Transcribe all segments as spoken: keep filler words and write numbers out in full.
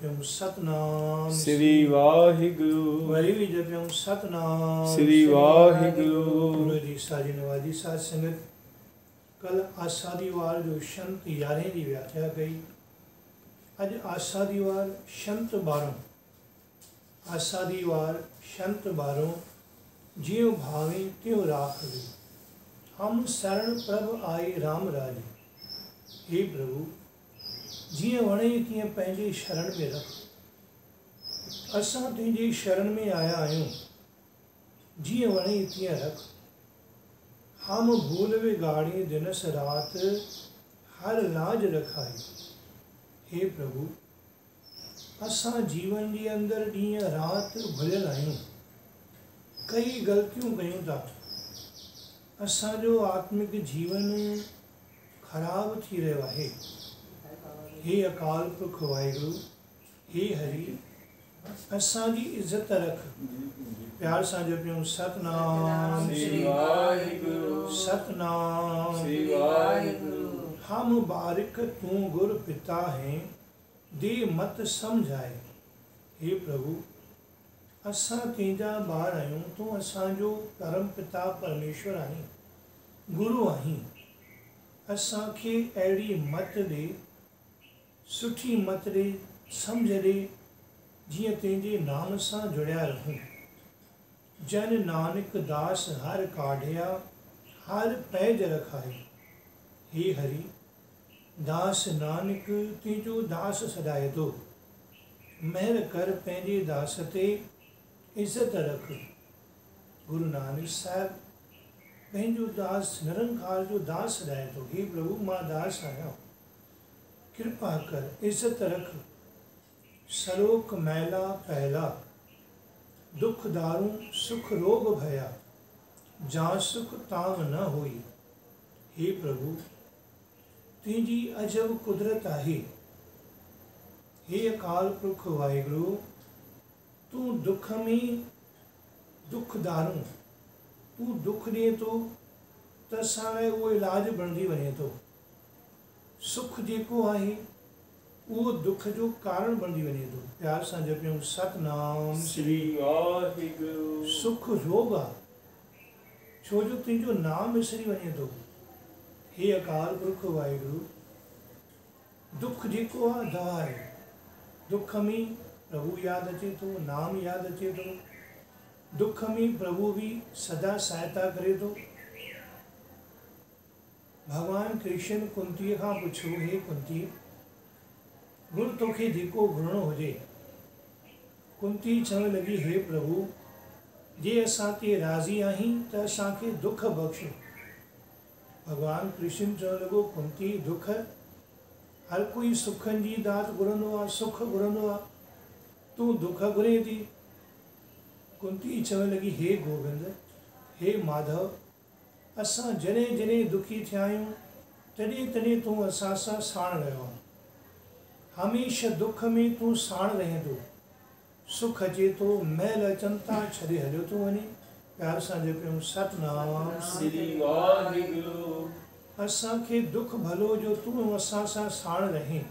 जपियूं सतनाम श्री वाहिगुरु वरी भी जपियूं सतनाम श्री वाहिगुरु गुरु जी साजी नवाजी साध संगत कल आसा दी वार जो शंत यारहें की व्याख्या कई अज आसा दी वार शंत बारों आसा दी वार शंत बारों ज्यों भावे त्यों राख ली हम शरण प्रभ आए राम राज हे प्रभु जीअं वणे तीअं पंहिंजे शरण में रख असां तुंहिंजी शरण में आया आहियूं जीअं वणे तीअं रख हम भूल विगाड़ी दिनस रात हर लाज रखाई हे प्रभु असां जीवन जे अंदरि ॾींहं राति भुलियल आहियूं कई ग़लतियूं कयूं था असांजो आत्मिक जीवन ख़राब थी रहियो आहे हे अकाल पुरख वाहिगुरु हे हरि असांजी इज़त रख प्यार सां जपियूं सतनाम श्री वाहिगुरु सतनाम श्री वाहिगुरु हम बारिक तूं गुर पिता हैं दे मत समझाए हे प्रभु असां तुंहिंजा ॿार आहियूं तूं असांजो परम पिता परमेश्वर आहीं गुरु आहीं असांखे अहिड़ी मत ॾे सुठी मत ॾे सम्झ ॾे जीअं तुंहिंजे नाम सां जुड़िया रहूं जन नानक दास हर काढ़िया हर पैज रखाए हे हरि दास नानक तुंहिंजो दास सॾाए थो महिर कर पंहिंजे दास ते इज़त रख गुरु नानक साहिब पंहिंजो दास निरंकार जो दास सॾाए थो हे प्रभु मां दास आहियां कृपा कर इज़त रख सरोक मैला पहला दुख दारू सुख रोग भया जा सुख ताम न हुई हे प्रभु तुंहिंजी अजब कुदरत आहे हे अकाल पुरख वाहिगुरु तूं दुख में दुख दारू तूं दुख ॾिए थो त असां लाइ उहो इलाजु बणिजी वञे थो सुख जेको आहे उहो दुख जो कारण बणिजी वञे थो प्यार सां जपियूं सतनाम श्री वाहिगुरु सुख रोग आहे छो जो तुंहिंजो नाम विसरी वञे थो हे अकाल पुरख वाहिगुरु दुख जेको आहे दवा आहे दुख में प्रभु यादि अचे थो नाम यादि अचे थो दुख में प्रभु भी सदा सहायता करे थो भगवान कृष्ण कुंतीअ खां पुछो हे कुंती गुरु तोखे जेको घुरणो हुजे कुंती चवण लॻी हे प्रभु जे असां ते राज़ी आहीं त असांखे दुख बख़्श भगवान कृष्ण चवण लॻो कुंती दुख हर कोई सुखनि जी दात घुरंदो आहे सुख घुरंदो आहे तूं दुख घुरे थी कुंती चवण लॻी हे गोविंद हे माधव असां जॾहिं जॾहिं दुखी थिया आहियूं तॾहिं तॾहिं तूं असां सां साण रहियो आहे हमेशह दुख में तूं साण रहे थो सुख अचे थो महल अचनि था छॾे हलियो थो वञे प्यार सां जपियूं सतनाम श्री वाहिगुरु असांखे दुख भलो जो तूं असां सां साण रहीं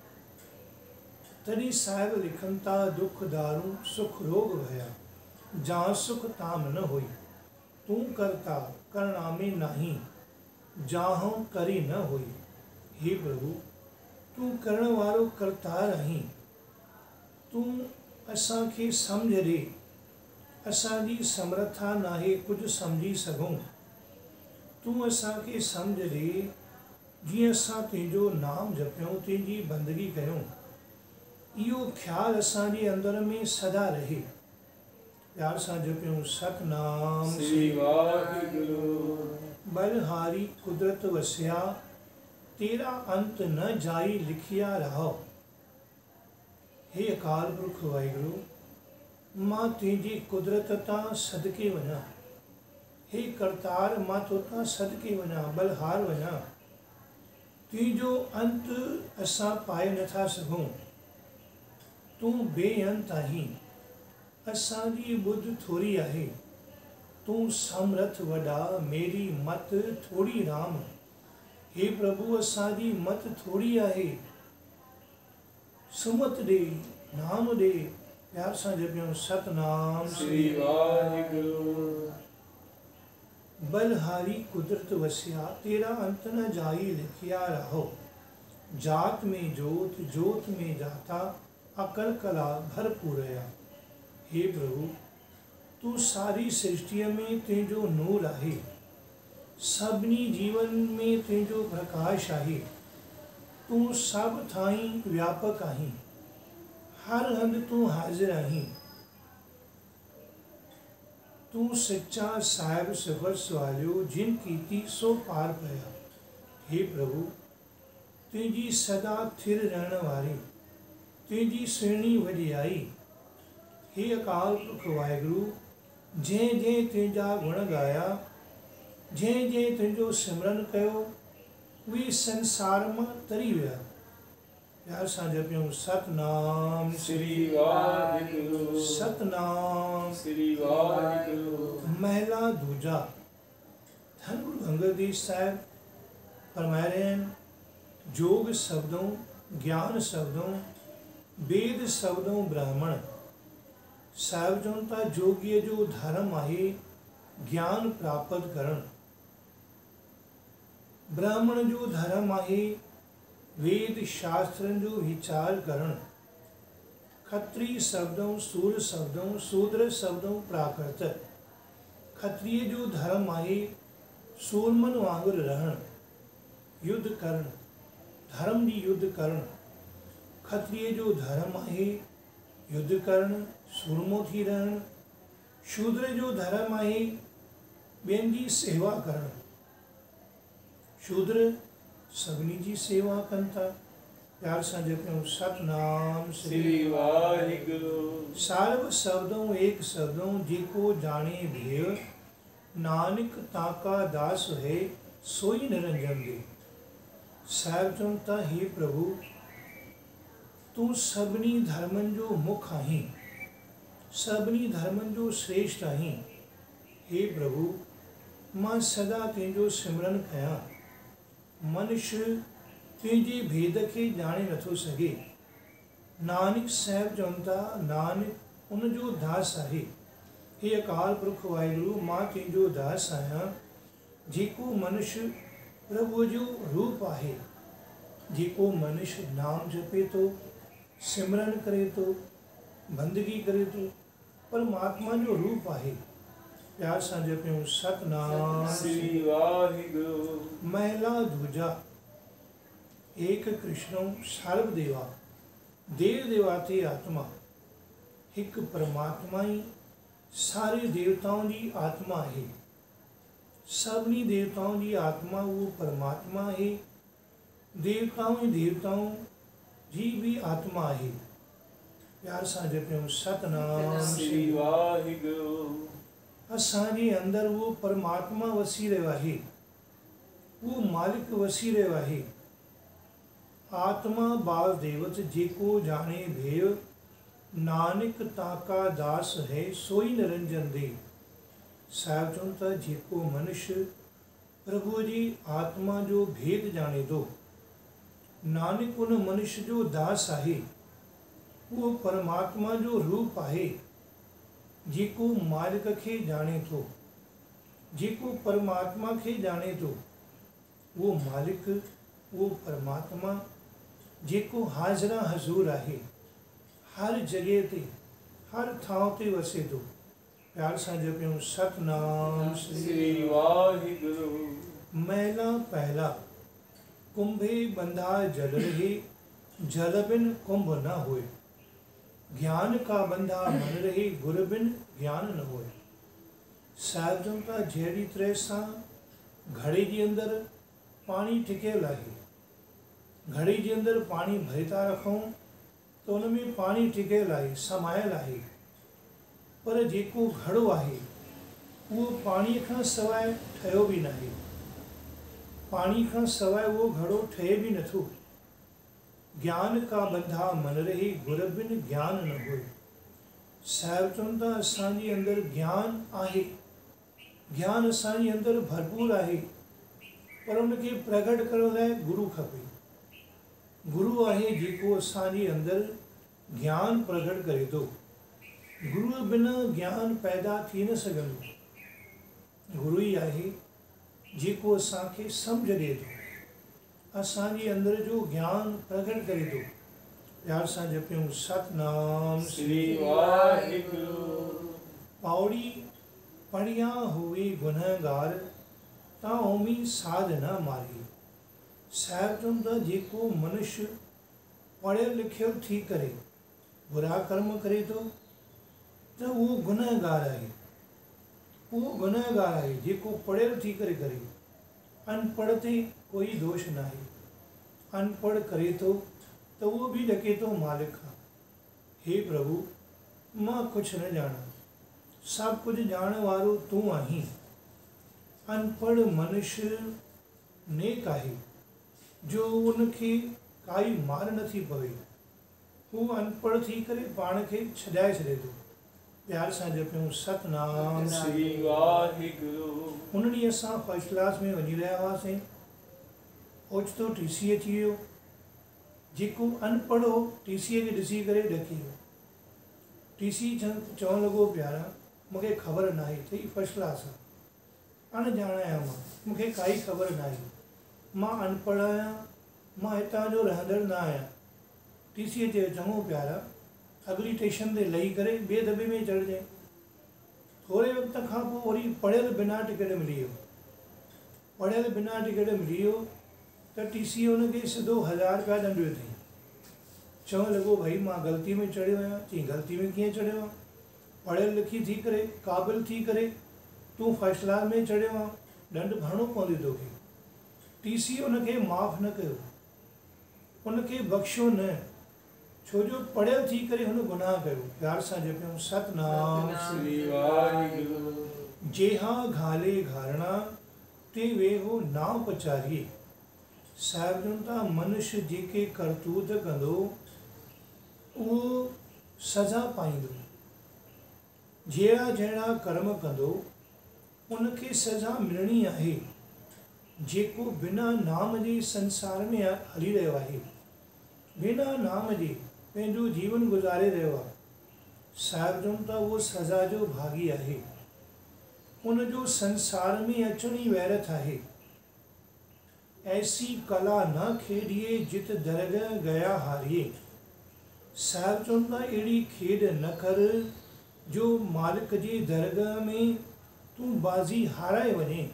तॾहिं साहिब लिखनि था दुख दारू सुख रोग भया जा सुख ताम न हुई तूं करता करणा में नाही जाहूं करी न हुई हे प्रभु तूं करण वारो करतार आहीं तूं असांखे सम्झ ॾे असांजी समर्था नाहे कुझु सम्झी सघूं तूं असांखे सम्झ ॾे जीअं असां तुंहिंजो नाम जपियूं तुंहिंजी बंदगी कयूं इहो ख़्यालु असांजे अंदर में सदा रहे प्यार सां जपियूं सतनाम श्री वाहिगुरु बलहारी कुदरत वसिया तेरा अंत न जाई लिखिया रहो हे अकाल पुरख वाहिगुरु मां तुंहिंजी कुदरत तां सदके वञा हे करतार मां तोतां सदके वञा बलहार वञा तुंहिंजो अंत असां पाए नथा सघूं तूं बेअंत आहीं असांजी ॿुध थोरी आहे तूं समर्थ वॾा मेरी मत थोड़ी राम हे प्रभु असांजी मत थोड़ी आहे सुमत ॾे नाम दे प्यार सां जपियूं सतनाम श्री वाहिगुरु। बलहारी कुदरत वसिया तेरा अंत न जाई लिखिया रहो। जात में जोत जोत में जाता अकल कला भरपूरया। हे प्रभु तू सारी सृष्टि में तुंहिंजो नूर आहे। सभिनी जीवन में तुंहिंजो प्रकाश आहे। तू सभु थाई व्यापक आहीं। हर हंधि तू हाज़िर आहीं। तू सच्चा साहिब सफ़र सवालियो जिन कीती सो पार पया। हे प्रभु तुंहिंजी सदा थिर रहण वारी तुंहिंजी सुहिणी वॾियाई। हे अकाल पुरख वाहिगुरु जंहिं जंहिं तुंहिंजा गुण ॻाया जंहिं जंहिं तुंहिंजो सिमरन कयो उहे संसार मां तरी विया। प्यार सां जपियूं सतनाम श्री वाहिगुरु। सतनाम श्री वाहिगुरु। महिला दूजा धन गुरु अंगद देव साहिब फरमाए रहे हैं जोग शब्दों ज्ञान शब्दों वेद शब्दों ब्राह्मण साहिब चवनि था जोगीअ जो धर्म आहे ज्ञान प्राप्त करण। ब्राह्मण जो धर्म आहे वेद शास्त्रनि जो विचार करण। खत्री शब्दों सूर शब्दों शूद्र शब्दों प्राकृत। खत्रीय जो धर्म आहे सूरमन वांगुरु रहण युद्ध करण धर्म जी युद्ध करण। खत्रीय जो धर्म आहे युद्ध करण सूरमो थी रहण। शूद्र जो धर्म आहे ॿियनि जी सेवा करण। शूद्र सभिनी जी सेवा कनि था। प्यार सां जपियूं सतनाम श्री वाहिगुरु। सर्व शब्दों एक शब्दों जेको जाने भेय नानक ताका दास है सोई निरंजन दे। साहिब चवनि था हे प्रभु तूं सभिनी धर्मनि जो मुख आहीं। सभिनी धर्मनि जो श्रेष्ठ आहीं। हे प्रभु मां सदा तुंहिंजो सिमरन कयां। मनुष्य तुंहिंजे भेद खे ॼाणे नथो सघे। नानक साहिब चवनि था नानक उन जो दास आहे। हे अकाल पुरख वाहिगुरु मां तुंहिंजो दास आहियां जेको मनुष्य प्रभुअ जो रूप आहे। जेको मनुष्य नाम जपे थो सिमरन करे थो बंदगी करे थो परमात्मा जो रूप आहे। प्यार सां जपियूं सतनाम श्री वाहिगुरु। महिला दूजा एक कृष्णो सर्वदेवा देव देवाते आत्मा हिकु परमात्मा ई सारे देवताओं जी आत्मा आहे। सभिनी देवताओं जी आत्मा वो परमात्मा आहे। देवताओं ई देवताओं जी भी आत्मा आहे। प्यार सां जपियूं सतनाम श्री वाहिगुरु। असांजे अंदरि वो परमात्मा वसी रहियो आहे। वो मालिक वसी रहियो आहे। आत्मा बाल देवत जेको जाने भेय नानक ताका दास है सोई निरंजन दे। साहिब चवनि था जेको मनुष्य प्रभु जी आत्मा जो भेद जाने थो नानक उन मनुष्य जो दास आहे। वो परमात्मा जो रूप आहे जेको मालिक खे ॼाणे थो। जेको परमात्मा खे ॼाणे थो वो मालिक वो परमात्मा जेको हाज़िरा हज़ूर आहे हर जॻह ते हर थांव ते वसे थो। प्यार सां जपियूं सतनाम श्री वाहिगुरु। महिला पहला कुंभे बंधा जल रहे जल बिन कुंभ न होए। ज्ञान का बंधा मन रहे गुर बिन ज्ञान न होए। साहिब चवनि था जहिड़ी तरह सां घड़े जे अंदरि पाणी टिकियल आहे। घड़े जे अंदरि पाणी भरे था रखूं त उन में पाणी टिकियल आहे समायल आहे। पर जेको घड़ो आहे उहो पाणीअ खां सवाइ ठहियो बि न आहे। पाणी खां सवाइ उहो घड़ो ठहे बि नथो। ज्ञान का बंधा मन रहे गुर बिन ज्ञान न होए। साहिब चवनि था असांजे अंदरि ज्ञान आहे। ज्ञान असांजे अंदरि भरपूर आहे पर उनखे प्रगट करण लाइ गुरु खपे। गुरु आहे जेको असांजे अंदरि ज्ञान प्रगट करे थो। गुरू बिना ज्ञान पैदा थी न सघंदो। गुरू ई आहे जेको असांखे सम्झ ॾिए थो, असांजे अंदर जो ज्ञान प्रगट करे थो। प्यार सां जपियूं सतनाम श्री वाहिगुरु। पौड़ी पढ़िया हुए गुनहगार, ता ओमी साध न मारी। साहिब चवनि था जेको मनुष्य पढ़ियल लिखियल थी करे बुरा कर्म करे थो त उहो गुनहगार आहे। उहो गुनहगार आहे जेको पढ़ियल थी करे करे। अनपढ़ ते कोई दोष न आहे। अनपढ़ करे थो त उहो बि ॾके थो मालिक खां, हे प्रभु मां कुझु न ॼाणा, सभु कुझु ॼाणण वारो तूं आहीं। अनपढ़ मनुष्य नेक आहे जो उनखे काई मार नथी पवे। हू अनपढ़ थी करे पाण खे छॾाए छॾे थो। प्यार सां जपियूं सतनाम श्री वाहिगुरु। हुन ॾींहुं असां फर्स्ट क्लास में वञी रहिया हुआसीं, ओचितो टी सी अची वियो। जेको अनपढ़ हो टी सीअ खे ॾिसी करे ॾकी वियो। टी सी चवणु लॻो प्यारा मूंखे ख़बर न आहे त ही फर्स्ट क्लास आहे, अणॼाण आहियां मां, मूंखे काई ख़बर न आहे, मां अनपढ़ आहियां, मां हितां जो रहंदड़ न आहियां। टी सीअ चयो चङो प्यारा अगली स्टेशन ते लही करे ॿिए दॿे में चढ़िजांइ। थोरे वक़्त खां पोइ वरी पढ़ियल बिना टिकट मिली वियो। पढ़ियल बिना टिकट मिली वियो त टी सी हुनखे सिधो हज़ार रुपया दंड विधई। चवणु लॻो भई मां ग़लती में चढ़ियो आहियां। चई ग़लती में कीअं चढ़ियो आहे? पढ़ियल लिखी थी करे क़ाबिल थी करे तूं फर्स्ट क्लास में चढ़ियो आहे, दंड भरिणो पवंदो तोखे। टी सी हुनखे माफ़ु न कयो, हुनखे बख़्शियो न, छो जो पढ़ियल थी करे हुन गुनाह कयो। प्यार सां जपियूं सतनाम श्री वाहिगुरु। जेहा घाले घारणा ते वेहो नाव पचारिए। साहिब चवनि था मनुष्य जेके करतूत कंदो उहो सज़ा पाईंदो। जहिड़ा जहिड़ा कर्म कंदो उनखे सज़ा मिलणी आहे। जेको बिना नाम जे संसार में हली रहियो आहे, बिना नाम जे पंहिंजो जीवन गुज़ारे रहियो आहे, साहिब चवनि था उहो सज़ा जो भागी आहे। उनजो संसार में अचण ई वैरत आहे। ऐसी कला न खेॾिए जित दरगह गया हारिए। साहिब चवनि था अहिड़ी खेॾ न कर जो मालिक जे दरगह में तूं बाज़ी हाराए वञे।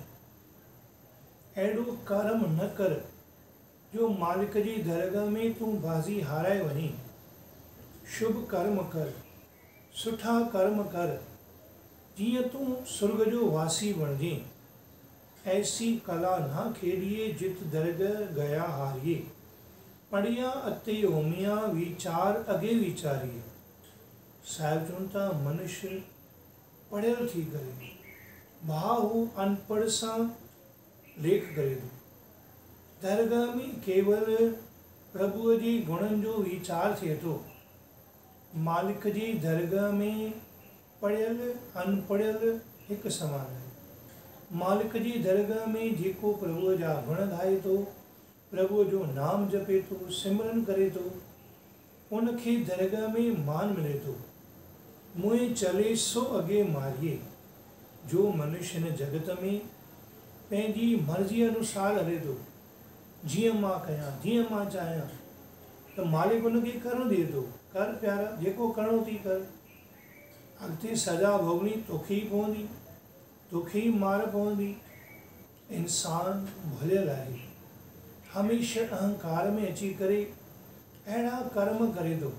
अहिड़ो कर्म न कर जो मालिक जी दरगह में तूं बाज़ी हाराए वञे। शुभ कर्म कर, सुठा कर्म कर, जीअं तूं सुर्ग जो वासी बणिजे। ऐसी कला ना खेॾिए जित दरगह गया हारिए। पढ़िया अते होमिया वीचार अॻे वीचारिए। साहिब चवनि था मनुष्य पढ़ियल थी करे भाउ अनपढ़ सां लेख करे थो। दरगाह में केवल प्रभुअ जे गुणनि जो वीचार थिए थो। मालिक जी दरगाह में पढ़ियल अनपढ़ियल हिकु समान आहे। मालिक जी दरगाह में जेको प्रभुअ जा गुण ॻाए थो, प्रभुअ जो नाम जपे थो, सिमरन करे थो, उनखे दरगाह में मान मिले थो। मुंहिं चले सो अॻे मारिए। जो मनुष्य हिन जगत में पंहिंजी मर्ज़ी अनुसार हले थो, जीअं मां कयां, जीअं मां चाहियां, त मालिक उनखे करणु ॾिए थो। कर प्यारा, जेको करिणो थी कर। अॻिते सज़ा भोगणी तोखे ई पवंदी, तोखे ई मार पवंदी। इंसान भुलियल आहे, हमेशह अहंकार में अची करे अहिड़ा कर्म करे थो,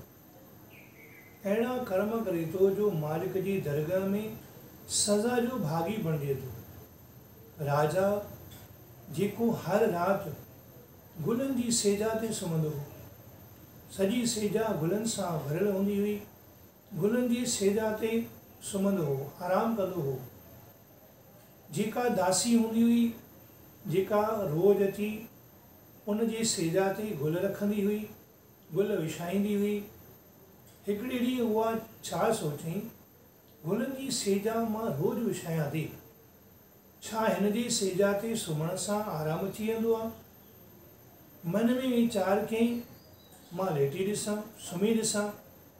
अहिड़ा कर्म करे थो जो मालिक जी दरगाह में सज़ा जो भागी बणिजे थो। राजा जेको हर राति गुलनि जी सेजा ते सुम्हंदो हो, सॼी सेजा गुलनि सां भरियल हूंदी हुई, गुलनि जी सेजा ते सुम्हंदो हो, आराम कंदो हो। जेका दासी हूंदी हुई, जेका रोज़ अची उन जी सेजा ते गुल रखंदी हुई, गुल विछाईंदी हुई, हिकिड़े ॾींहुं उहा छा सोचईं, गुलनि जी सेजा मां रोज़ विछायां थी, छा हिन जी सेजा ते सुम्हण सां आराम अची वेंदो आहे? मन में वीचार कयईं, मां लेटी ॾिसां, सुम्ही ॾिसां,